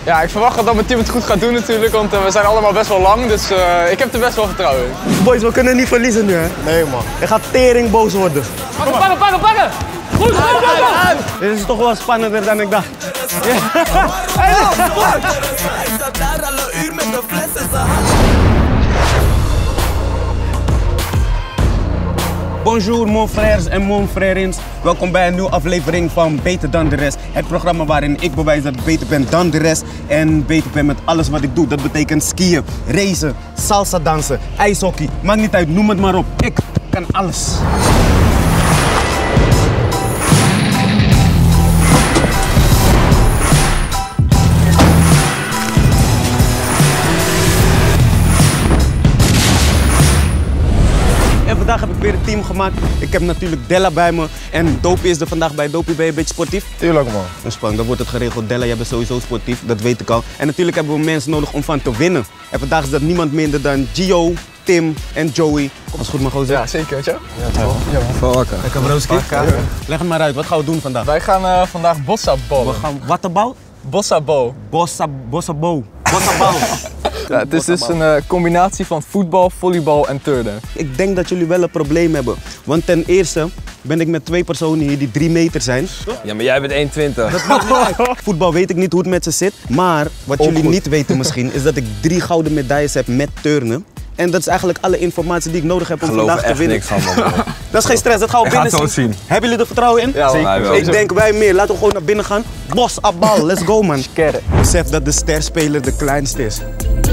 Ja, ik verwacht dat mijn team het goed gaat doen natuurlijk, want we zijn allemaal best wel lang, dus ik heb er best wel vertrouwen in. Boys, we kunnen niet verliezen nu, hè? Nee, man. Ik ga tering boos worden. Pakken! Goed! Dit is toch wel spannender dan ik dacht. Bonjour mon frères en mon frères. Welkom bij een nieuwe aflevering van Beter dan de rest. Het programma waarin ik bewijs dat ik beter ben dan de rest. En beter ben met alles wat ik doe. Dat betekent skiën, racen, salsa dansen, ijshockey. Maakt niet uit, noem het maar op. Ik kan alles. En vandaag heb ik weer een team gemaakt. Ik heb natuurlijk Della bij me en Dopey is er vandaag bij. Dopey, ben je een beetje sportief? Tuurlijk, man. Ontspannen, dan wordt het geregeld. Della, jij bent sowieso sportief, dat weet ik al. En natuurlijk hebben we mensen nodig om van te winnen. En vandaag is dat niemand minder dan Gio, Tim en Joey. Als goed mag gozer. Ja, zeker, weet je? Ja, man. Wakker. Lekker broski. Leg het maar uit, wat gaan we doen vandaag? Wij gaan vandaag bossa ballen. We gaan waterbal? Bossa bal. Bossabal. Ja, het is dus een combinatie van voetbal, volleybal en turnen. Ik denk dat jullie wel een probleem hebben. Want ten eerste ben ik met 2 personen hier die 3 meter zijn. Ja, maar jij bent 1,20. Voetbal weet ik niet hoe het met ze zit. Maar wat jullie niet weten misschien, is dat ik 3 gouden medailles heb met turnen. En dat is eigenlijk alle informatie die ik nodig heb om vandaag te winnen. Niks van, man. Dat is geen stress, dat gaan we binnen zien. Hebben jullie er vertrouwen in? Ja, zeker. Ik denk wij meer. Laten we gewoon naar binnen gaan. Bos, abbal, let's go man. Besef dat de sterspeler de kleinste is.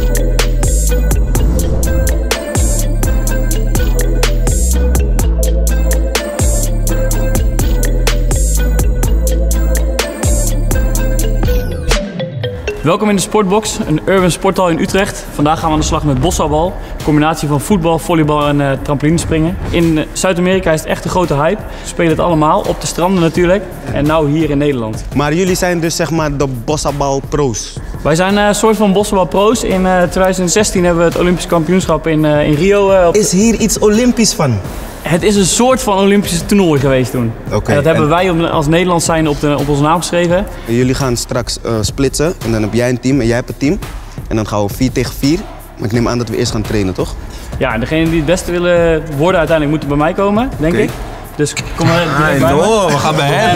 Welkom in de Sportbox, een urban sporthal in Utrecht. Vandaag gaan we aan de slag met bossabal. Een combinatie van voetbal, volleybal en trampolinespringen. In Zuid-Amerika is het echt een grote hype. We spelen het allemaal, op de stranden natuurlijk. En nou hier in Nederland. Maar jullie zijn dus zeg maar de bossabal pro's. Wij zijn een soort van bossabal pro's. In 2016 hebben we het Olympisch kampioenschap in Rio. Is hier iets Olympisch van? Het is een soort van Olympische toernooi geweest toen. Oké, En dat hebben wij als Nederland zijn op onze naam geschreven. En jullie gaan straks splitsen en dan heb jij een team en jij hebt een team. En dan gaan we 4 tegen 4. Maar ik neem aan dat we eerst gaan trainen, toch? Ja, en degenen die het beste willen worden uiteindelijk moeten bij mij komen, denk ik. Dus kom maar direct bij me. We gaan bij hem.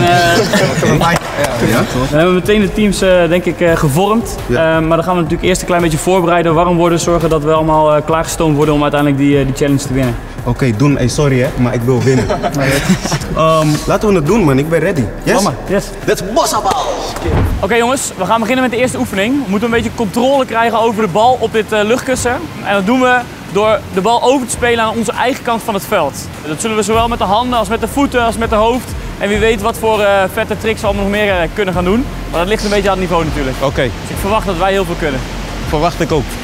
Dan hebben we meteen de teams denk ik gevormd. Ja. Maar dan gaan we natuurlijk eerst een klein beetje voorbereiden, warm worden, zorgen dat we allemaal klaargestoomd worden om uiteindelijk die challenge te winnen. Oké, doen. Hey, sorry hè, maar ik wil winnen. Laten we het doen man, ik ben ready. Yes? Kom maar, yes. Let's bossabal! Oké jongens, we gaan beginnen met de eerste oefening. We moeten een beetje controle krijgen over de bal op dit luchtkussen. En dat doen we door de bal over te spelen aan onze eigen kant van het veld. Dat zullen we zowel met de handen als met de voeten als met de hoofd. En wie weet wat voor vette tricks we allemaal nog meer kunnen gaan doen. Maar dat ligt een beetje aan het niveau natuurlijk. Oké, Dus ik verwacht dat wij heel veel kunnen. verwacht ik ook.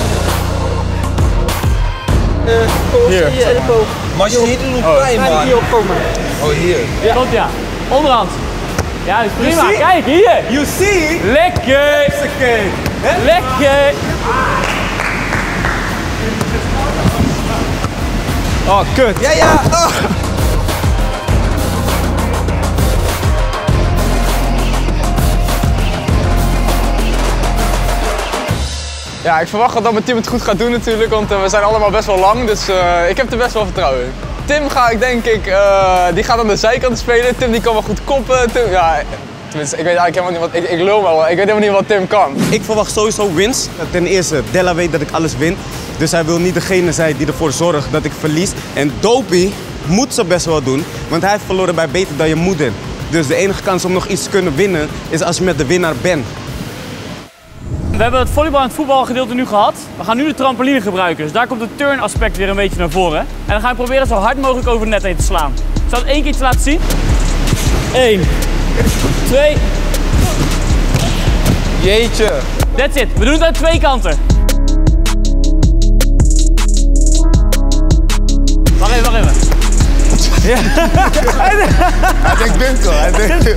Hier. Maar als je niet doet, pijn, man. Oh, hier. Ja. Komt ja. Onderhand. Ja, dat is prima. Kijk, hier. You see? Lekker. Lekker. Oh, kut. Ja. Oh. Ja, ik verwacht dat mijn team het goed gaat doen natuurlijk, want we zijn allemaal best wel lang, dus ik heb er best wel vertrouwen in. Tim die gaat aan de zijkant spelen. Tim die kan wel goed koppen. Tim, ja, tenminste, ik weet eigenlijk helemaal niet wat, ik lul wel, ik weet helemaal niet wat Tim kan. Ik verwacht sowieso winst. Ten eerste, Della weet dat ik alles win. Dus hij wil niet degene zijn die ervoor zorgt dat ik verlies. En Dopey moet ze best wel doen, want hij heeft verloren bij Beter dan je moeder. Dus de enige kans om nog iets te kunnen winnen is als je met de winnaar bent. We hebben het volleybal en het voetbalgedeelte nu gehad. We gaan nu de trampoline gebruiken. Dus daar komt het turnaspect weer een beetje naar voren. En dan gaan we proberen zo hard mogelijk over het net heen te slaan. Ik zal het 1 keertje laten zien. 1, 2. Jeetje. That's it. We doen het aan 2 kanten. Wacht even. Hij denkt winkel, hij denkt...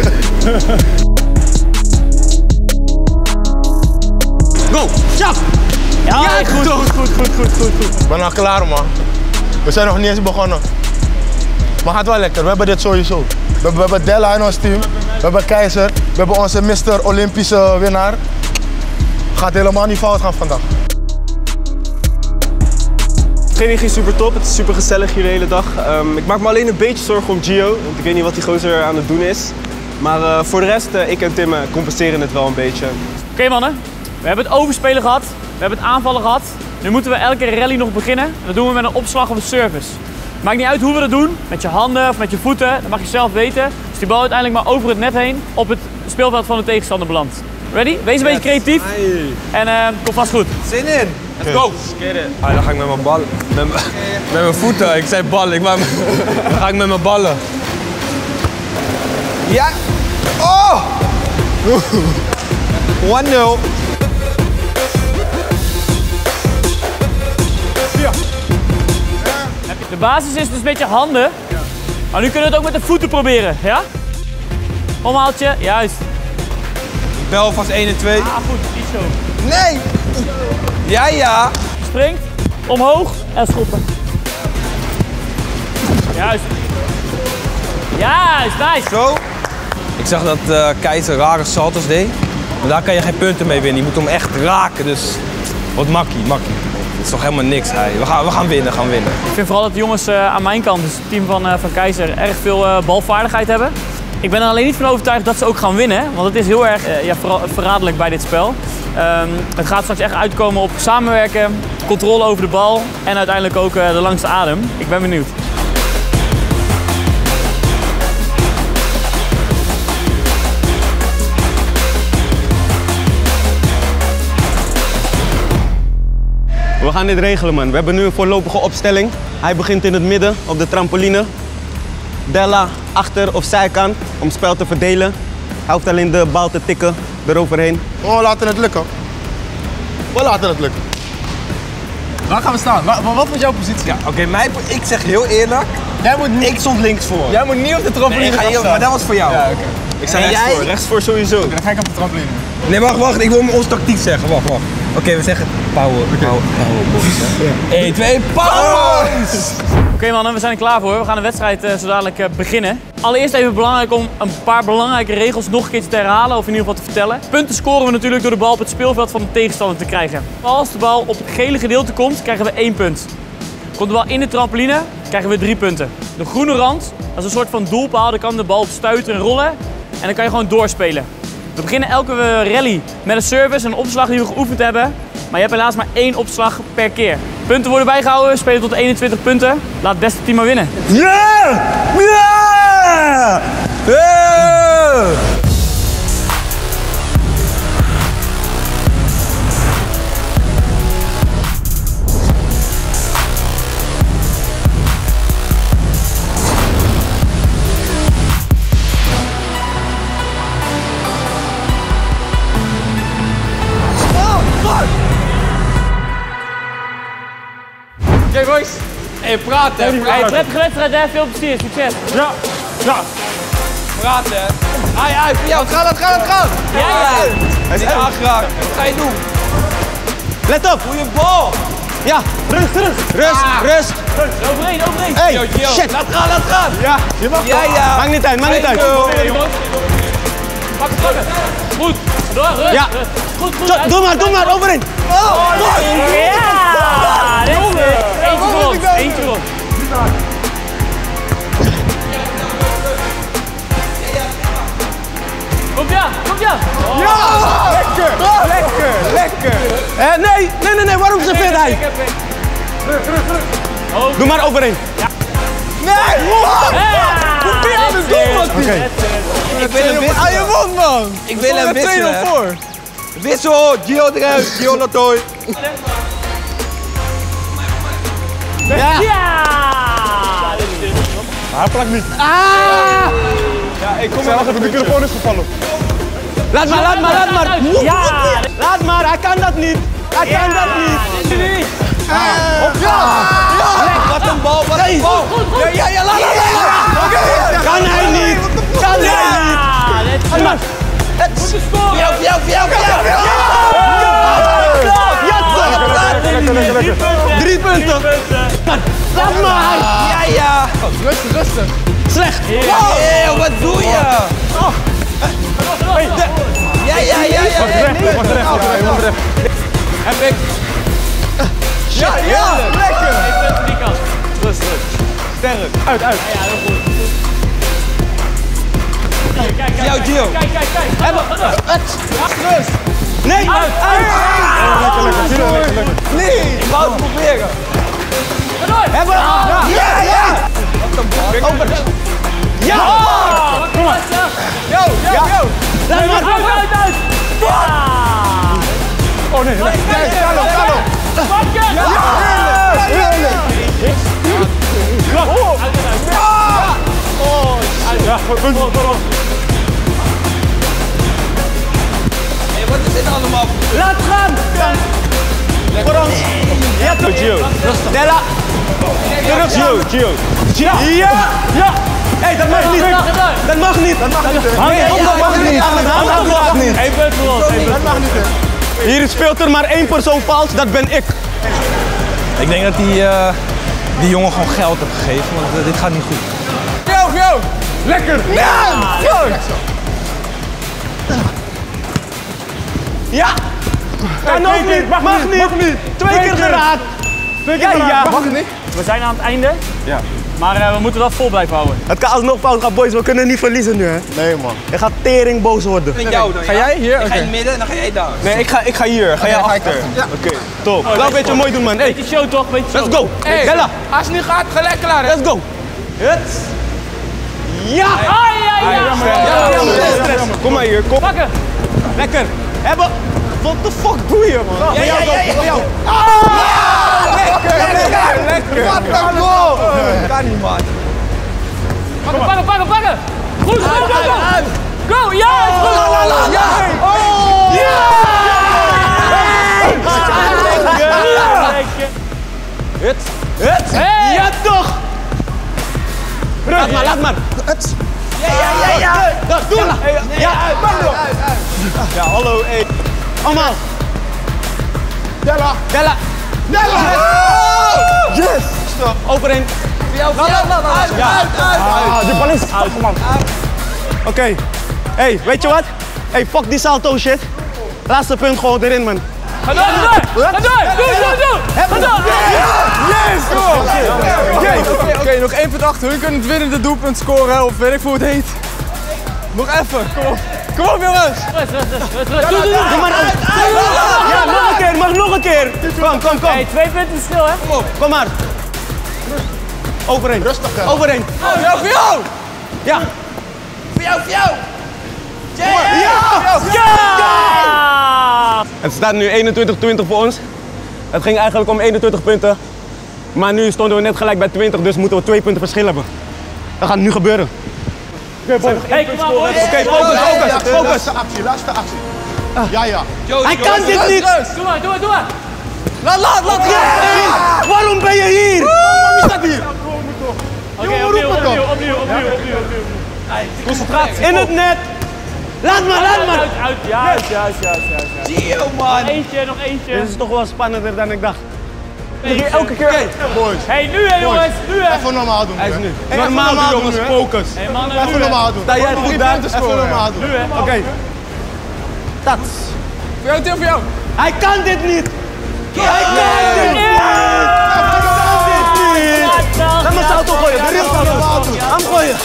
Go! Chap! Ja, goed. Ik ben al klaar, man. We zijn nog niet eens begonnen. Maar het gaat wel lekker, we hebben dit sowieso. We hebben Della in ons team, we hebben Keizer, we hebben onze Mr. Olympische winnaar. gaat helemaal niet fout gaan vandaag. De training ging super top, het is super gezellig hier de hele dag. Ik maak me alleen een beetje zorgen om Gio, want ik weet niet wat die gozer aan het doen is. Maar voor de rest, ik en Tim compenseren het wel een beetje. Oké, mannen, we hebben het overspelen gehad, we hebben het aanvallen gehad. Nu moeten we elke rally nog beginnen. En dat doen we met een opslag of een service. Maakt niet uit hoe we dat doen, met je handen of met je voeten, dat mag je zelf weten. Dus die bal uiteindelijk maar over het net heen op het speelveld van de tegenstander belandt. Ready? Wees een beetje creatief en kom vast goed. Zin in. Let's go! Dan ga ik met mijn ballen. Met mijn voeten, ik zei ballen. Dan ga ik met mijn ballen. Ja. Oh! 1-0. De basis is dus met je handen. Maar nu kunnen we het ook met de voeten proberen, ja? Omhaaltje, juist. Bel vast 1 en 2. Ah, goed, iets zo. Nee! Ja, ja. Springt, omhoog en schoppen. Juist. Juist, nice. Zo. Ik zag dat Keizer rare saltos deed, maar daar kan je geen punten mee winnen. Je moet hem echt raken, dus wat makkie. Het is toch helemaal niks. We gaan winnen. Ik vind vooral dat de jongens aan mijn kant, dus het team van Keizer, erg veel balvaardigheid hebben. Ik ben er alleen niet van overtuigd dat ze ook gaan winnen, want het is heel erg verraderlijk bij dit spel. Het gaat straks echt uitkomen op samenwerken, controle over de bal en uiteindelijk ook de langste adem. Ik ben benieuwd. We gaan dit regelen, man. We hebben nu een voorlopige opstelling. Hij begint in het midden op de trampoline. Della achter of zijkant om het spel te verdelen. Hij hoeft alleen de bal te tikken eroverheen. Oh, laten het lukken. We laten het lukken. Waar gaan we staan? Wat wordt jouw positie? Ja, oké, ik zeg heel eerlijk. Ik stond links voor. Jij moet niet op de trampoline gaan staan. Maar dat was voor jou. Ja, oké. Ik sta rechtsvoor, rechtsvoor sowieso. Dan ga ik op de trampoline. Nee, wacht, ik wil onze tactiek zeggen. Wacht. Oké, we zeggen powerbox. 1, 2, powerbox! Oké, mannen, we zijn er klaar voor. We gaan de wedstrijd zo dadelijk beginnen. Allereerst even belangrijk om een paar belangrijke regels nog een keer te herhalen of in ieder geval te vertellen. Punten scoren we natuurlijk door de bal op het speelveld van de tegenstander te krijgen. Als de bal op het gele gedeelte komt, krijgen we 1 punt. Komt de bal in de trampoline, krijgen we 3 punten. De groene rand, dat is een soort van doelpaal. Daar kan de bal op stuiteren en rollen en dan kan je gewoon doorspelen. We beginnen elke rally met een service, een opslag die we geoefend hebben. Maar je hebt helaas maar 1 opslag per keer. Punten worden bijgehouden, we spelen tot 21 punten. Laat het beste team maar winnen. Oké, boys. Hey, praten. Hey, prettige wedstrijd, hè? Veel plezier, succes. Ja. Praten. Ai, voor jou. Het gaat. Ja. Hij is aangeraakt. Wat ga je doen? Let op! Goeie bal. Ja, rust! Overheen. Hey, Yo. shit! Laat gaan. Ja, Ja. maakt niet uit. Pak het pakken. Goed. Door, rust. Ja. Goed. Doe maar, overheen! Ja, dit is eentje rond. Komt ja. Lekker! Nee, waarom serveert hij? Doe maar overheen. Hoe kun je aan het doen, man? Ik wil hem wisselen. Je won, man. Ik wil hem wisselen. 2-0 voor. Wissel, Gio eruit, Gio naar Toy. Ja! Hij plakt niet. Ja, ik kom maar. De microfoon is gevallen. Laat maar. Ja! Laat maar, hij kan dat niet. Wat Wat een bal. Goed. Ja, laat. Kan hij niet. Moeten scoren. Voor jou. Lekker. 3 punten. Laat maar. Ja. Rustig. Slecht. Wow, wat doe je? Ja. Hij was er echt. Uit. Ja, heel goed. Kijk, Jouw Gio. Kijk. Nee! Uit. Lekker. Nee, ik wou het proberen. Ga door. Hebben! Ja! Kom maar. Yo! Laat maar! Uit. Oh nee, Carlo! Pak je. Ja, goed. Hey, wat is dit allemaal? Laat gaan! Voor ons! Ja, toch? Gio. Della! Terug, Gio! Ja! Hé, dat mag niet! Dat mag niet! Dat mag niet! Eén punt voor ons. Dat mag niet! Hier speelt er maar één persoon vals, dat ben ik. Ik denk dat die jongen gewoon geld heeft gegeven, want dit gaat niet goed. Yo! Lekker! Ja! Kan ook niet! Mag niet! Twee keer geraakt! Ja! Mag het niet? We zijn aan het einde. Ja. Maar we moeten wel vol blijven houden. Het kan alsnog fout gaan, boys. We kunnen niet verliezen nu, hè? Nee, man. Je gaat tering boos worden. Met jou dan, Ga jij hier? Ik ga in het midden en dan ga jij daar. Nee, ik ga hier. Ga jij achter? Ja. Oké, top. Laat een beetje mooi doen, man. Hey, Beetje show toch? Beetje show. let's go! Hey, Bella, als het niet gaat, gelijk klaar. let's go! Het. Ja! Ai. Kom maar hier, kom. Pakken. Lekker. Hebben. What the fuck doe je, man? Ja. Lekker. Wat een kan niet, man. Pakken. Goed, go. Go, ja, is goed. Het. Hey. Ja, toch! Laat maar. Het. Ja. Doe het. Ja, ja, hallo, hey. Allemaal. Della. Yes! Overheen. Ja. De bal is uit, man. Oké. Hey, weet je wat? Hey, fuck die salto shit. Laatste punt gewoon erin, man. Ga door. Doe. Ga door. Yes! Oké, nog 1 punt achter. Hun kunnen het winnende doelpunt scoren, of weet ik hoe het heet. Nog even, kom op jongens! Doe maar uit. Ja, nog een keer, mag nog een keer. Kom. Hey, 2 punten verschil, hè? Kom maar. Overheen. Rustig, overheen. Voor jou! Ja. Voor jou! Ja! Het staat nu 21-20 voor ons. Het ging eigenlijk om 21 punten. Maar nu stonden we net gelijk bij 20, dus moeten we 2 punten verschil hebben. Dat gaat nu gebeuren. Hey, kom maar, boys. Oké, focus. Laatste actie. Ja. Hij kan dit niet! Doe maar. Laat! Waarom ben je hier? Wie staat hier? Oké, opnieuw. Concentratie. In het net! Laat maar! Uit. Juist. Gio, man. Nog eentje. Dit is toch wel spannender dan ik dacht. Elke keer. Boys. Hey, nu hè jongens, Even normaal doen. Hij is hè. nu. Even Normaal normaal jongens, doen, hè. focus. Hey mannen, Even normaal doen. Sta jij goed daar? Even normaal doen. Nu hè. Oké. Dat. Voor jou, Tim, voor jou! Hij kan dit niet! Hij kan dit niet! Laat me salto gooien, de real salto. Aan gooien.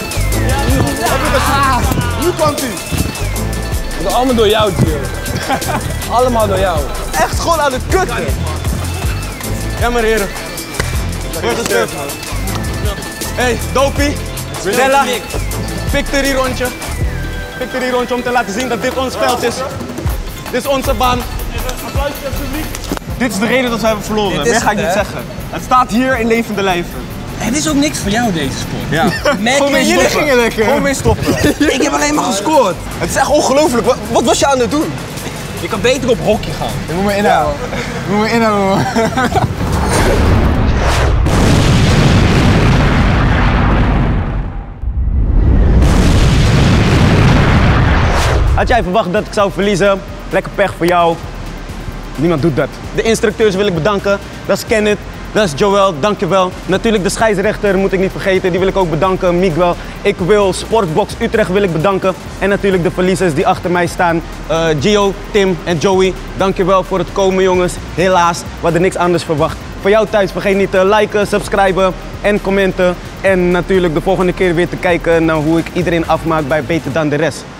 Nu komt hij. Dat is allemaal door jou, Gio. Allemaal door jou. Echt gewoon aan het kutten. Ja, maar heren. Voorgespeeld. Hey, Dopie, Della, victory rondje om te laten zien dat dit ons veld is. Dit is onze baan. Dit is de reden dat we hebben verloren. Dit is Meer ga ik het, niet hè? zeggen. Het staat hier in levende lijven. Het is ook niks voor jou, deze sport. Ja. Gewoon mee Jullie stoppen. gingen lekker. Gewoon mee stoppen. Ik heb alleen maar gescoord. Het is echt ongelooflijk. Wat was je aan het doen? Je kan beter op hockey gaan. Je moet me inhouden. Had jij verwacht dat ik zou verliezen? Lekker pech voor jou. Niemand doet dat. De instructeurs wil ik bedanken. Dat is Kenneth, dat is Joel, dankjewel. Natuurlijk de scheidsrechter moet ik niet vergeten, die wil ik ook bedanken, Miguel. Ik wil Sportbox Utrecht wil ik bedanken. En natuurlijk de verliezers die achter mij staan. Gio, Tim en Joey, dankjewel voor het komen jongens. Helaas, we hadden niks anders verwacht. Voor jou thuis, vergeet niet te liken, subscriben en commenten. En natuurlijk de volgende keer weer te kijken naar hoe ik iedereen afmaak bij Beter Dan de Rest.